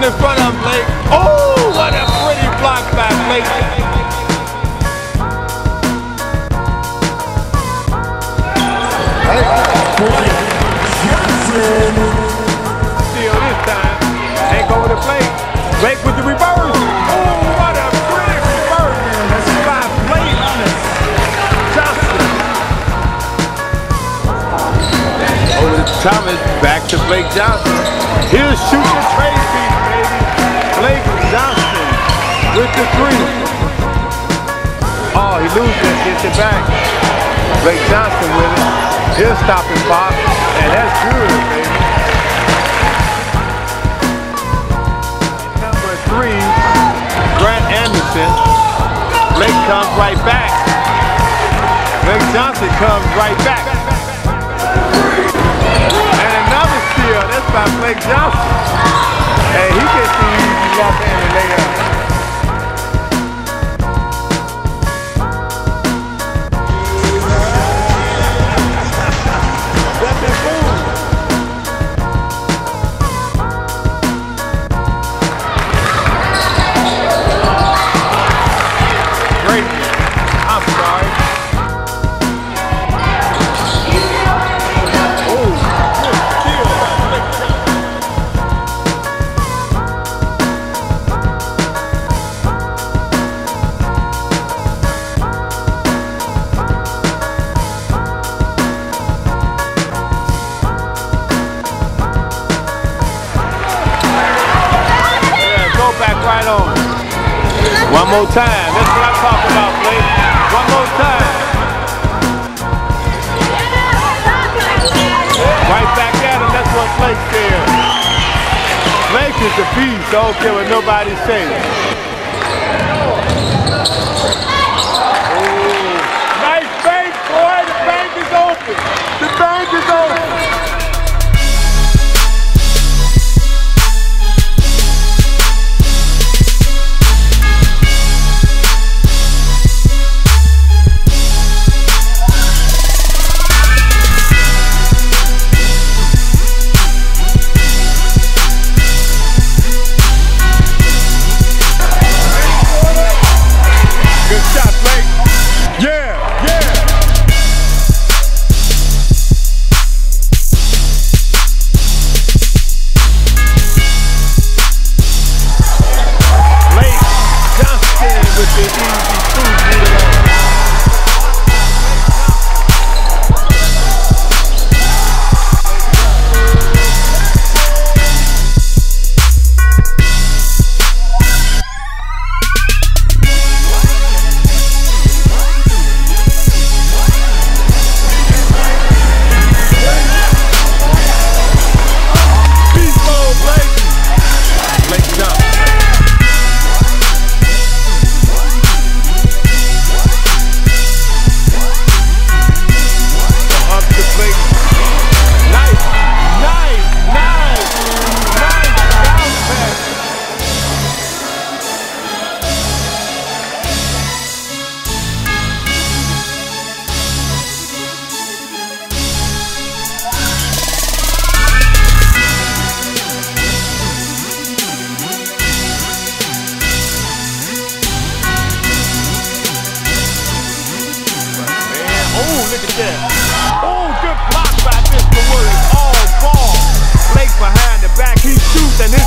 in front of him, Blake. Oh, what a pretty block by Blake. Still this time, ain't going to Blake. Blake with the reverse. Oh, what a pretty reverse. That's by Blake Johnson. Over to Thomas, back to Blake Johnson. He'll shoot the trade piece, baby. Blake Johnson with the three. Oh, he loses it, gets it back. Blake Johnson with it. He'll stop and pop, and that's good, baby. Number 3, Grant Anderson. Blake comes right back. Blake Johnson comes right back. And another steal, that's by Blake Johnson. And he gets the easy left-handed layup. One more time. That's what I'm talking about, Blake. One more time. Right back at him. That's what Blake said. Blake is a beast. I don't care what nobody says. Oh, nice bank, boy. The bank is open. The bank is open. Look at that. Oh, good block by Mr. Williams. All ball. Blake behind the back. He shoots and